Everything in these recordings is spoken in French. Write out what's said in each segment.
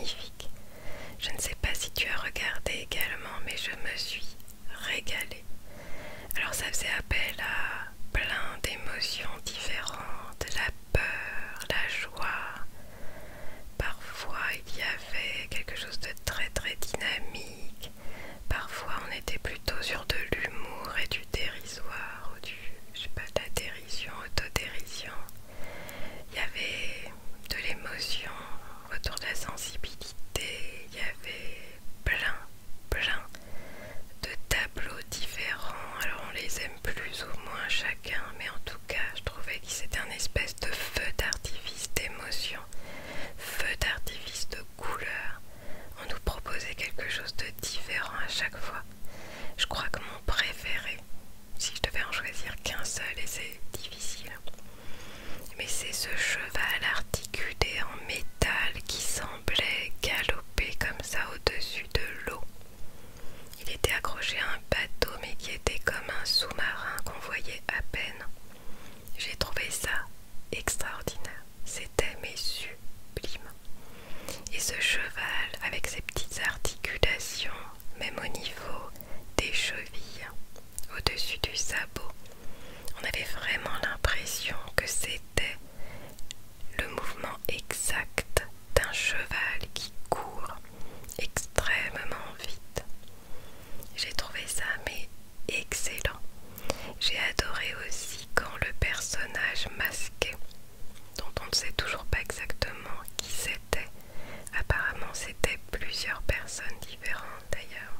magnifique. Je ne sais pas si tu as regardé également, mais je me suis régalée. Alors ça faisait appel à plein d'émotions différentes, la peur, la joie. Parfois il y avait quelque chose de très très dynamique. Parfois on était plutôt sur de l'humour et du dérisoire ou du, je sais pas, de la dérision, autodérision. Il y avait de l'émotion autour de la sensibilité, il y avait plein de tableaux différents. Alors on les aime plus ou moins chacun, mais en tout cas je trouvais que c'était un espèce de feu d'artifice d'émotion, feu d'artifice de couleurs. On nous proposait quelque chose de différent à chaque fois. Je crois que mon préféré, si je devais en choisir qu'un seul, et c'est difficile, mais c'est ce cheval articulé en métal qui semblait galoper comme ça au-dessus de l'eau. Il était accroché à un bateau mais qui était comme un sous-marin qu'on voyait à peine. J'ai trouvé ça extraordinaire, c'était mais sublime. Et ce cheval avec ses petites articulations, même au niveau des chevilles, au-dessus du sabot, on avait vraiment l'impression que c'était le mouvement exact d'un cheval qui court extrêmement vite. J'ai trouvé ça mais excellent. J'ai adoré aussi quand le personnage masqué, dont on ne sait toujours pas exactement qui c'était, apparemment c'était plusieurs personnes différentes d'ailleurs,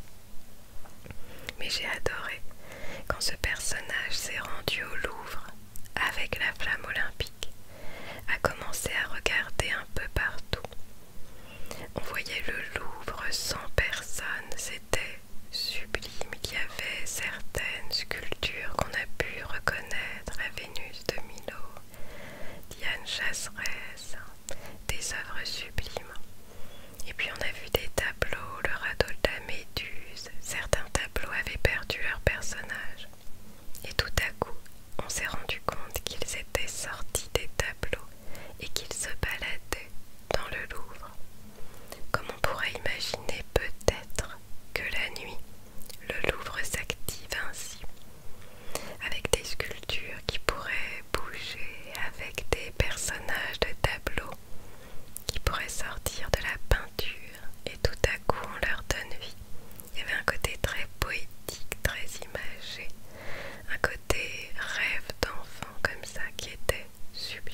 mais j'ai adoré quand ce personnage s'est rendu au Louvre avec la flamme olympique, a commencé à regarder un peu partout. On voyait le Louvre sans personne, c'était sublime. Il y avait certaines sculptures qu'on a pu reconnaître, la Vénus de Milo, Diane Chasseresse, des œuvres sublimes. Et puis on a vu des tableaux, le radeau de la Méduse. Certains tableaux avaient perdu leur personnage. Et tout à coup, on s'est rendu compte qu'ils étaient sortis des tableaux et qu'ils se baladaient dans le Louvre. Comme on pourrait imaginer peut-être que la nuit, le Louvre s'active ainsi, avec des sculptures qui pourraient bouger, avec des personnages de tableaux qui pourraient sortir de la peinture et tout à coup on leur donne vie. Il y avait un côté très poétique, très imagé, un côté rêve d'enfant comme ça qui était sublime.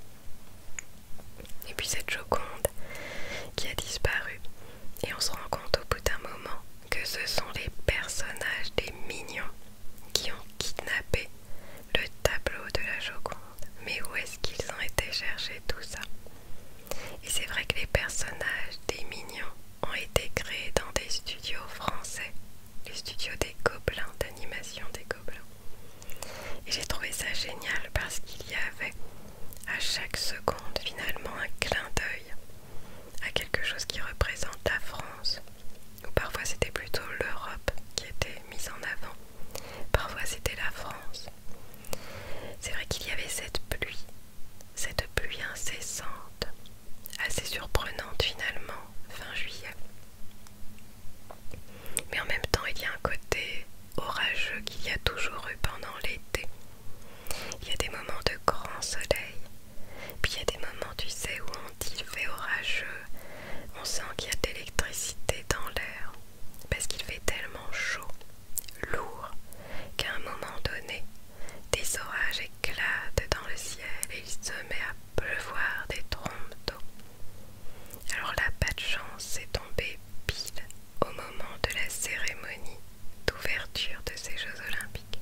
Et puis cette Joconde qui a disparu, et on se rend compte au bout d'un moment que ce sont les personnages des Mignons qui ont kidnappé le tableau de la Joconde. Mais où est-ce qu'ils ont été chercher tout ça? Et c'est vrai que les personnages des Mignons ont été créés dans des studios français, les studios des Gobelins, d'animation des Gobelins. Et j'ai trouvé ça génial parce qu'il y avait à chaque seconde finalement un clin d'œil à quelque chose qui représente la France, ou parfois c'était plutôt l'Europe qui était mise en avant, parfois c'était la France. C'est vrai qu'il y avait cette pluie incessante, assez surprenante finalement, fin juillet. Mais en même temps il y a un côté orageux qu'il y a toujours eu pendant l'été. Il y a des moments de grand soleil, puis il y a des moments, tu sais, où on dit il fait orageux, on sent qu'il y a de l'électricité dans l'air, parce qu'il fait tellement chaud, lourd, qu'à un moment donné, des orages éclatent dans le ciel et il se met à pleuvoir des trompes d'eau. Alors là, pas de chance, c'est tombé pile au moment de la cérémonie d'ouverture de ces Jeux Olympiques.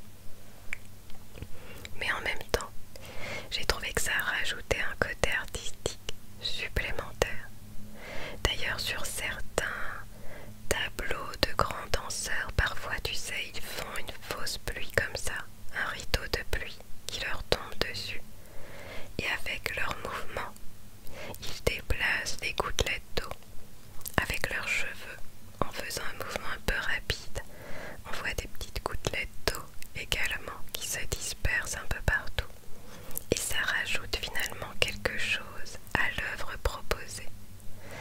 Mais en même temps, j'ai trouvé que ça rajoutait un côté artistique supplémentaire. D'ailleurs, sur certains tableaux de grands danseurs, parfois, tu sais, ils font une fausse pluie comme ça, un rideau de pluie qui leur tombe dessus. Et avec leurs mouvements, ils déplacent des gouttelettes d'eau avec leurs cheveux. En faisant un mouvement un peu rapide, on voit des petites gouttelettes d'eau également qui se dispersent un peu partout. Et ça rajoute finalement quelque chose à l'œuvre proposée.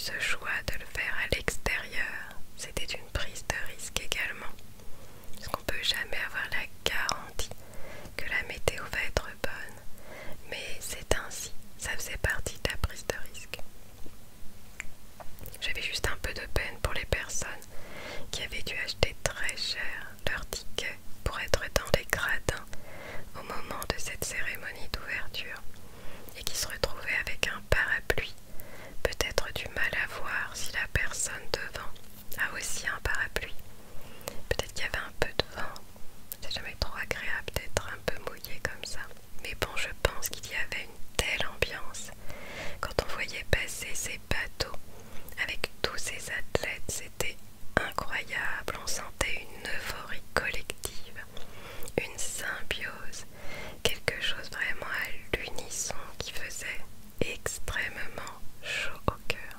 ce choix de le faire à l'extérieur, c'était une prise de risque également. Parce qu'on ne peut jamais avoir la garantie que la météo va être bonne. Mais c'est ainsi, ça faisait partie de la prise de risque. J'avais juste un peu de peine pour les personnes qui avaient dû acheter très cher leur ticket pour être dans les gradins au moment de cette cérémonie d'ouverture et qui se retrouvaient avec un parapluie, peut-être du mal à voir si la personne devant a aussi un parapluie. Peut-être qu'il y avait un peu de vent, c'est jamais trop agréable d'être un peu mouillé comme ça. Mais bon, je pense qu'il y avait une telle ambiance quand on voyait passer ces bateaux avec tous ces athlètes, c'était incroyable, on sentait une euphorie collective, une symbiose, quelque chose vraiment à l'unisson qui faisait extrêmement chaud au cœur.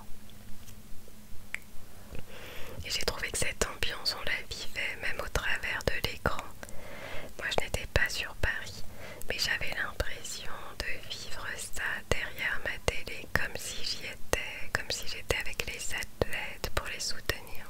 Et j'ai trouvé que cette ambiance, on la vivait même au travers de l'écran. Moi je n'étais pas sur Paris, mais j'avais l'impression de vivre ça derrière ma télé, comme si j'y étais, comme si j'étais avec les athlètes pour les soutenir.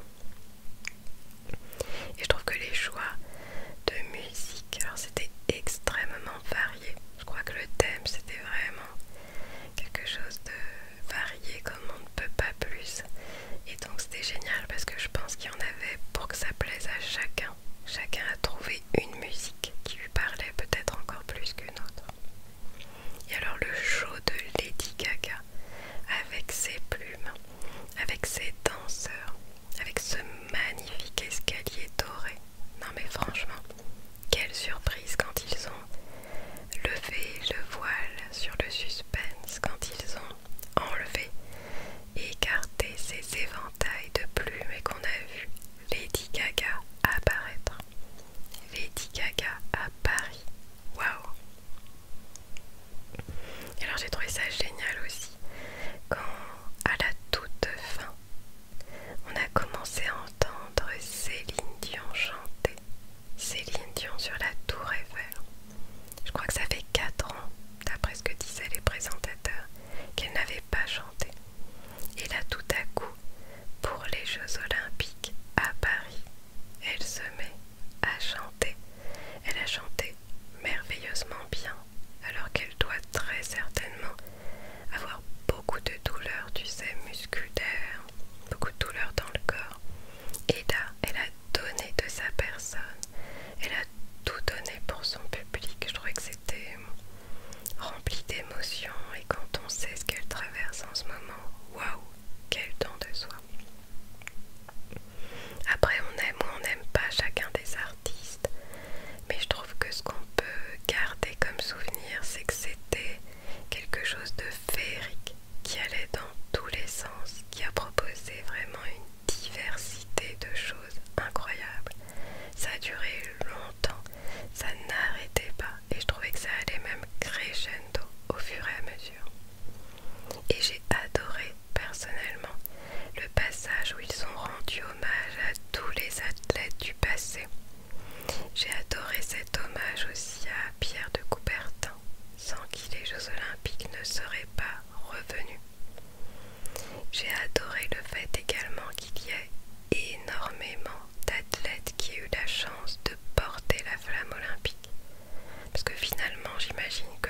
Et je trouve que les choix de musique, alors c'était extrêmement varié. Je crois que le thème c'était vraiment quelque chose de varié comme on ne peut pas plus. Et donc c'était génial parce que je pense qu'il y en avait pour que ça plaise à chacun. Chacun a trouvé une musique qui lui parlait peut-être encore plus qu'une autre. Et alors le show de Lady Gaga, avec ses plumes, avec ses danseurs, avec ce magnifique escalier doré. Non mais franchement, quelle surprise quand ils ont levé le voile sur le suspense, quand ils ont enlevé et écarté ces éventails de plumes et qu'on a vu Lady Gaga apparaître. Lady Gaga à Paris. Waouh! Et alors j'ai trouvé ça génial aussi quand à la toute fin on a commencé à entendre Céline Dion chanter. Céline Dion sur la Tour Eiffel. Je crois que ça fait 4 ans, d'après ce que disaient les présentateurs, qu'elle n'avait pas chanté. Et là tout à coup, pour les Jeux Olympiques à Paris, elle se met à chanter. Elle a chanté merveilleusement bien, alors qu'elle doit très certainement avoir beaucoup de douleurs, tu sais, musculaires, beaucoup de douleurs dans le corps. Et là, elle a donné de sa personne, elle a tout donné pour son public. Je trouvais que c'était rempli d'émotions et quand on sait ce qu'elle traverse en ce moment, waouh, quel don de soi. Après, on aime ou on n'aime pas chacun des artistes, mais je trouve que ce qu'on peut garder comme souvenir, c'est que c'était quelque chose de féerique qui allait dans tous les sens, qui a proposé vraiment une diversité de choses incroyables. Ça a duré longtemps, ça n'arrêtait pas et je trouvais que ça allait même crescendo au fur et à mesure. Et j'ai adoré personnellement le passage où ils ont rendu hommage à tous les athlètes du passé. J'ai adoré cet hommage aussi à Pierre de Coubertin, sans qui les Jeux Olympiques ne seraient pas revenus. J'ai adoré le fait également qu'il y ait énormément d'athlètes qui aient eu la chance de porter la flamme olympique. Parce que finalement, j'imagine